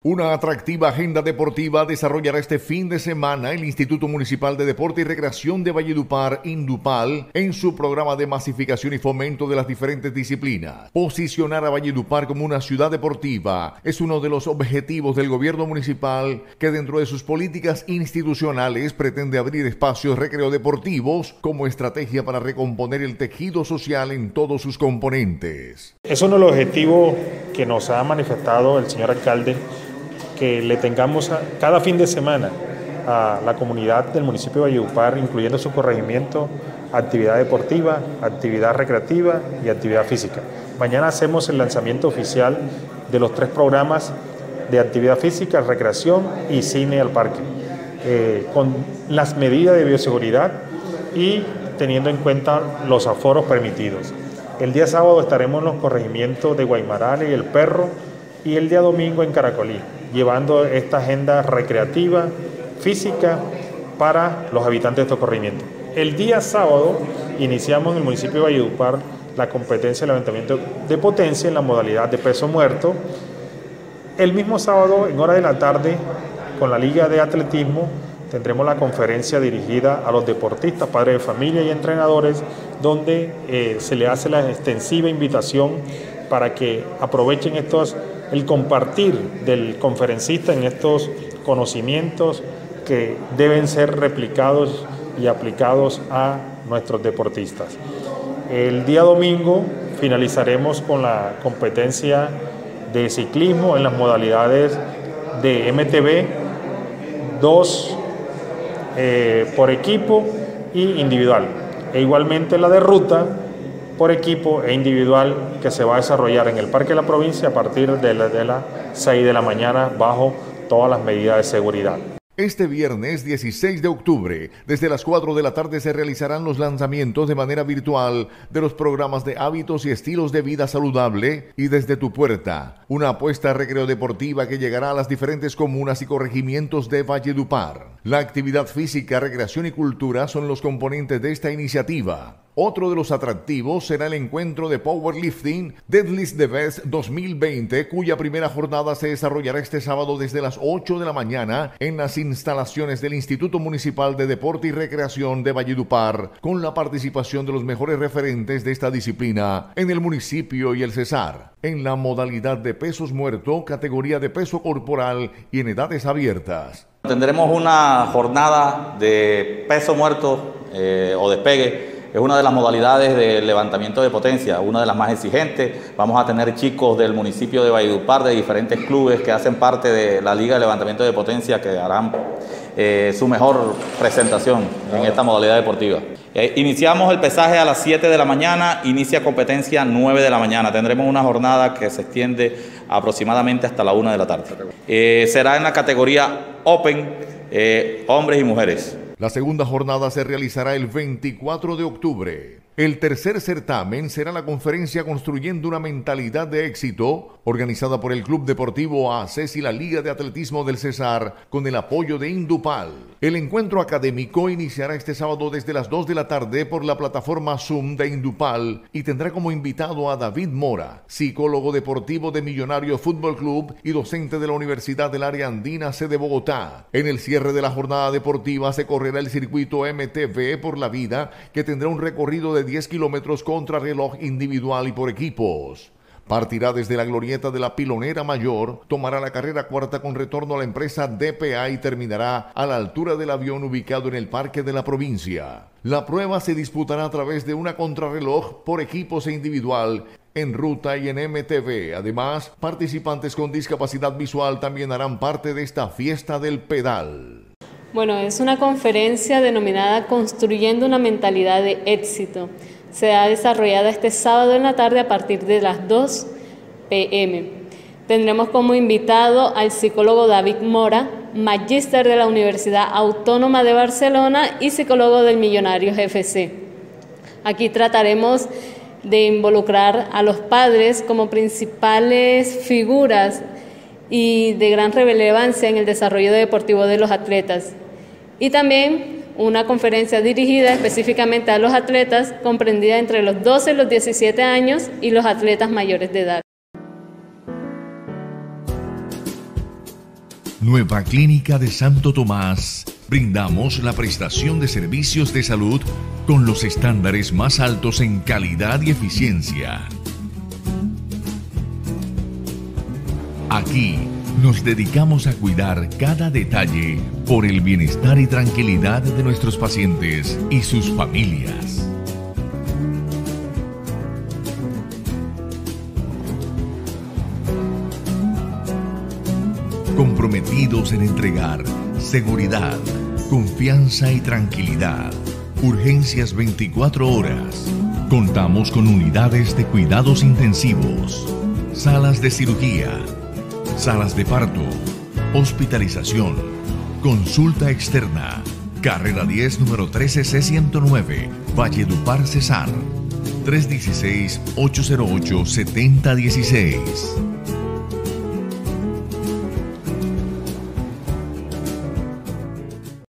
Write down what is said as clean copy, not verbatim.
Una atractiva agenda deportiva desarrollará este fin de semana el Instituto Municipal de Deporte y Recreación de Valledupar, Indupal, en su programa de masificación y fomento de las diferentes disciplinas. Posicionar a Valledupar como una ciudad deportiva es uno de los objetivos del gobierno municipal, que dentro de sus políticas institucionales pretende abrir espacios recreo-deportivos como estrategia para recomponer el tejido social en todos sus componentes. Es uno de los objetivos que nos ha manifestado el señor alcalde, que le tengamos cada fin de semana a la comunidad del municipio de Valledupar, incluyendo su corregimiento, actividad deportiva, actividad recreativa y actividad física. Mañana hacemos el lanzamiento oficial de los 3 programas de actividad física, recreación y cine al parque, con las medidas de bioseguridad y teniendo en cuenta los aforos permitidos. El día sábado estaremos en los corregimientos de Guaymarán y El Perro, y el día domingo en Caracolí, llevando esta agenda recreativa, física, para los habitantes de estos corregimientos. El día sábado iniciamos en el municipio de Valledupar la competencia de levantamiento de potencia en la modalidad de peso muerto. El mismo sábado, en hora de la tarde, con la Liga de Atletismo, tendremos la conferencia dirigida a los deportistas, padres de familia y entrenadores, donde se le hace la extensiva invitación para que aprovechen el compartir del conferencista en estos conocimientos que deben ser replicados y aplicados a nuestros deportistas. El día domingo finalizaremos con la competencia de ciclismo en las modalidades de MTB, 2 por equipo y individual, e igualmente la de ruta por equipo e individual, que se va a desarrollar en el Parque de la Provincia a partir de las 6 de la mañana bajo todas las medidas de seguridad. Este viernes 16 de octubre, desde las 4 de la tarde se realizarán los lanzamientos de manera virtual de los programas de hábitos y estilos de vida saludable y Desde tu Puerta, una apuesta recreo-deportiva que llegará a las diferentes comunas y corregimientos de Valledupar. La actividad física, recreación y cultura son los componentes de esta iniciativa. Otro de los atractivos será el encuentro de Powerlifting Deadlift the Best 2020, cuya primera jornada se desarrollará este sábado desde las 8 de la mañana en las instalaciones del Instituto Municipal de Deporte y Recreación de Valledupar, con la participación de los mejores referentes de esta disciplina en el municipio y el Cesar, en la modalidad de pesos muerto, categoría de peso corporal y en edades abiertas. Tendremos una jornada de peso muerto o despegue. Es una de las modalidades de levantamiento de potencia, una de las más exigentes. Vamos a tener chicos del municipio de Valledupar, de diferentes clubes que hacen parte de la Liga de Levantamiento de Potencia, que harán su mejor presentación en esta modalidad deportiva. Iniciamos el pesaje a las 7 de la mañana, inicia competencia 9 de la mañana. Tendremos una jornada que se extiende aproximadamente hasta la 1 de la tarde. Será en la categoría Open, hombres y mujeres. La segunda jornada se realizará el 24 de octubre. El tercer certamen será la conferencia Construyendo una Mentalidad de Éxito, organizada por el Club Deportivo ACES y la Liga de Atletismo del Cesar, con el apoyo de Indupal. El encuentro académico iniciará este sábado desde las 2 de la tarde por la plataforma Zoom de Indupal y tendrá como invitado a David Mora, psicólogo deportivo de Millonario Fútbol Club y docente de la Universidad del Área Andina C de Bogotá. En el cierre de la jornada deportiva se correrá el circuito MTV por la vida, que tendrá un recorrido de 10 kilómetros contra reloj individual y por equipos. Partirá desde la glorieta de la Pilonera Mayor, tomará la carrera cuarta con retorno a la empresa DPA y terminará a la altura del avión ubicado en el Parque de la Provincia. La prueba se disputará a través de una contrarreloj por equipos e individual, en ruta y en MTV. Además, participantes con discapacidad visual también harán parte de esta fiesta del pedal. Bueno, es una conferencia denominada Construyendo una Mentalidad de Éxito. Será desarrollada este sábado en la tarde a partir de las 2 p.m. Tendremos como invitado al psicólogo David Mora, magíster de la Universidad Autónoma de Barcelona y psicólogo del Millonarios FC. Aquí trataremos de involucrar a los padres como principales figuras y de gran relevancia en el desarrollo deportivo de los atletas. Y también una conferencia dirigida específicamente a los atletas, comprendida entre los 12 y los 17 años y los atletas mayores de edad. Nueva Clínica de Santo Tomás. Brindamos la prestación de servicios de salud con los estándares más altos en calidad y eficiencia. Aquí nos dedicamos a cuidar cada detalle por el bienestar y tranquilidad de nuestros pacientes y sus familias. Comprometidos en entregar seguridad, confianza y tranquilidad. Urgencias 24 horas. Contamos con unidades de cuidados intensivos, salas de cirugía, salas de parto, hospitalización, consulta externa. Carrera 10, número 13C109, Valledupar, Cesar. 316-808-7016.